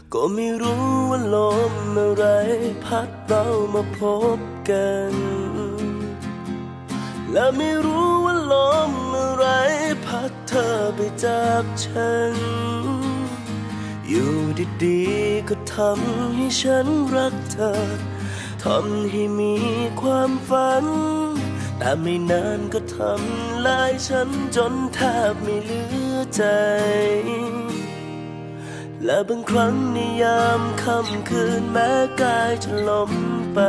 ก็ไม่รู้ว่าลมอะไรพัดเรามาพบกันและไม่รู้ว่าลมอะไรพัดเธอไปจากฉันอยู่ดีๆก็ทำให้ฉันรักเธอทำให้มีความฝันแต่ไม่นานก็ทำลายฉันจนแทบไม่เหลือใจและบางครั้งในยามค่ำคืนแม้กายจะล้มไป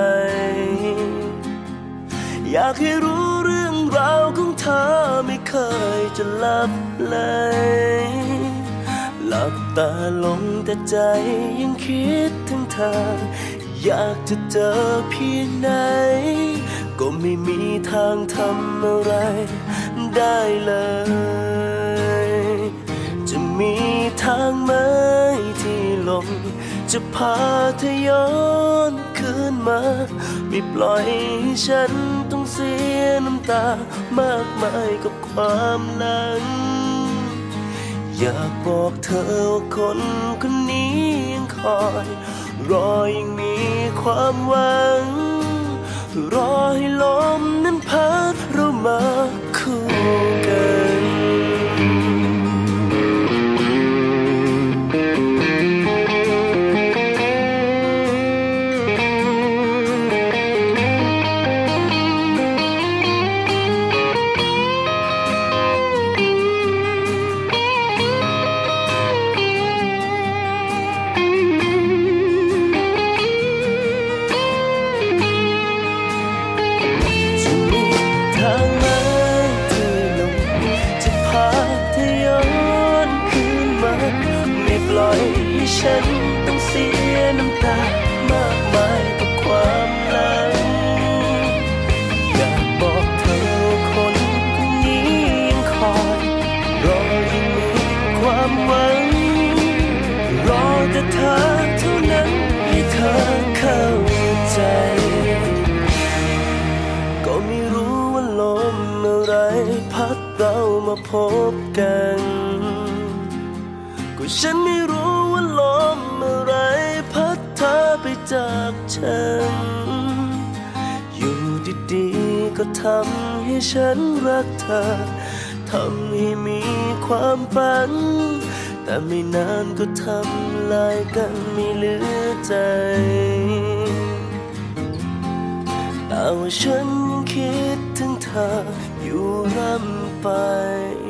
อยากให้รู้เรื่องราวของเธอไม่เคยจะหลับเลยหลับตาลงแต่ใจยังคิดถึงเธออยากจะเจอเพียงไหนก็ไม่มีทางทำอะไรได้เลยจะมีทางไหมที่ลมจะพาเธอย้อนคืนมาไม่ปล่อยให้ฉันต้องเสียน้ำตามากมายกับความหลังอยากบอกเธอว่าคนคนนี้ยังคอยรอยังมีความหวังรอให้ลมนั้นพัดเรามาคู่กันฉันต้องเสียน้ำตามากมายกับความหลังอยากบอกเธอคนคนนี้ยังคอยรอยังมีความหวังรอแต่เธอเท่านั้นให้เธอเข้าใจก็ไม่รู้ว่าลมอะไรพัดเรามาพบกันก็ฉันไม่รู้ลมอะไรพัดเธอไปจากฉันอยู่ดีๆก็ทำให้ฉันรักเธอทำให้มีความฝันแต่ไม่นานก็ทำลายกันไม่เหลือใจแต่ว่าฉันคิดถึงเธออยู่ร่ำไป